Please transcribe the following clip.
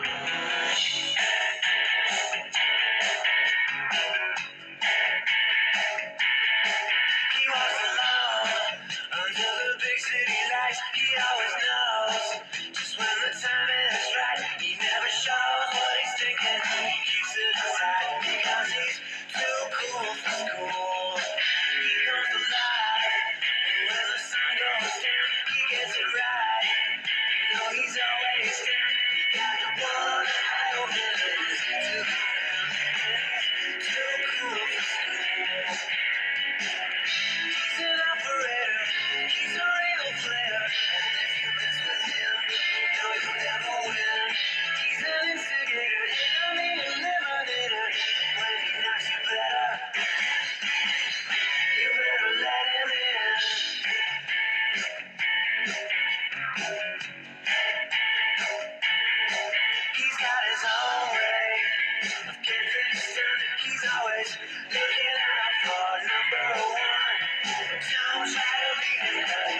He walks alone under the big city lights. He always knows just when the time is right. He never shows what he's thinking. He keeps it inside because he's too cool for school. He comes alive when the sun goes down. He gets it right. You know he's always down. He got one eye open and he's into the ground. And he's too cool for school. He's an operator, he's a real player, and if you mess with him, you know you'll never win. He's an instigator, enemy eliminator, when he knocks you better, you better let him in. He's got his own way of getting things done. He's always looking out for number one. Don't try to be him.